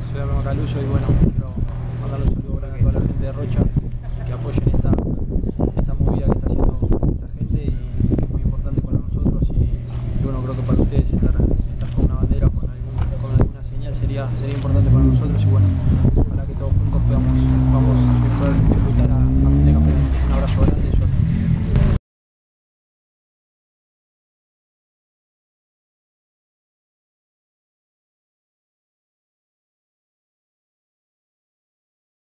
Soy Arno Caluso y bueno, quiero mandarle un saludo grande a toda la gente de Rocha que apoyen esta movida que está haciendo esta gente y que es muy importante para nosotros y bueno, creo que para ustedes estar con una bandera o con alguna señal sería importante para nosotros y bueno, ojalá que todos juntos podamos